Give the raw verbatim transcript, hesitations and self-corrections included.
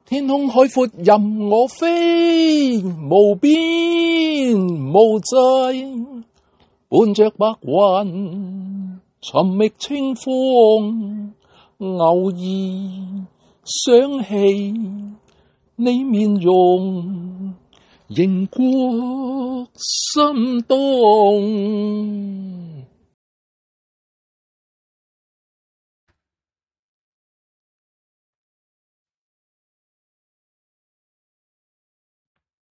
天空海闊任我飛，無邊無際，伴着白雲尋覓清風，偶爾想起你面容，仍覺心動。